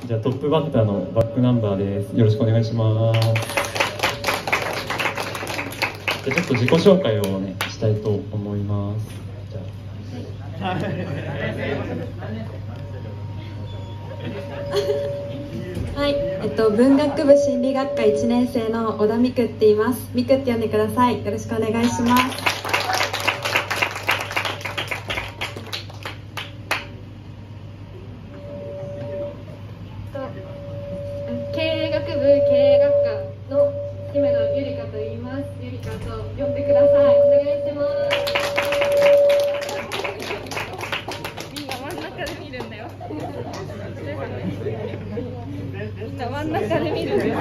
じゃあトップバッターのバックナンバーです。よろしくお願いします。じゃあちょっと自己紹介をねしたいと思います。じゃあはい、文学部心理学科1年生の小田美久って言います。美久って呼んでください。よろしくお願いします。経営学部経営学科の姫野ゆりかと言います。ゆりかと呼んでください。お願いします。 みんな真ん中で見るんだよ。みんな真ん中で見るんだよ。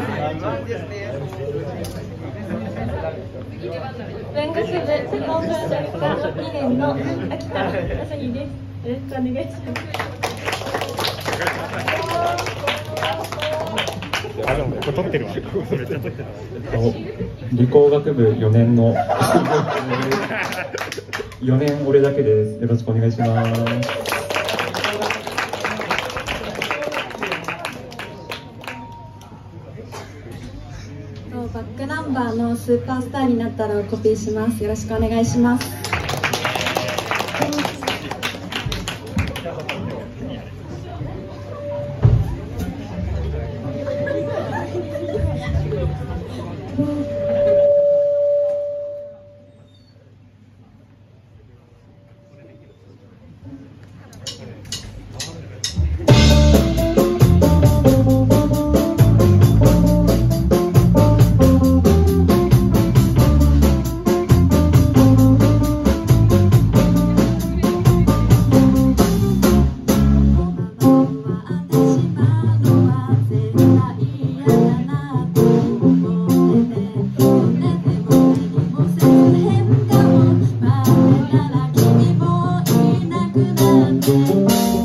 文学部日本文学科2年の秋田あさぎです。よろしくお願いします。 あ、でもこれ撮ってるわ。めっちゃ撮ってる。 理工学部4年の4年俺だけです。よろしくお願いします。 バックナンバーのスーパースターになったらをコピーします。よろしくお願いします。君もいなくなって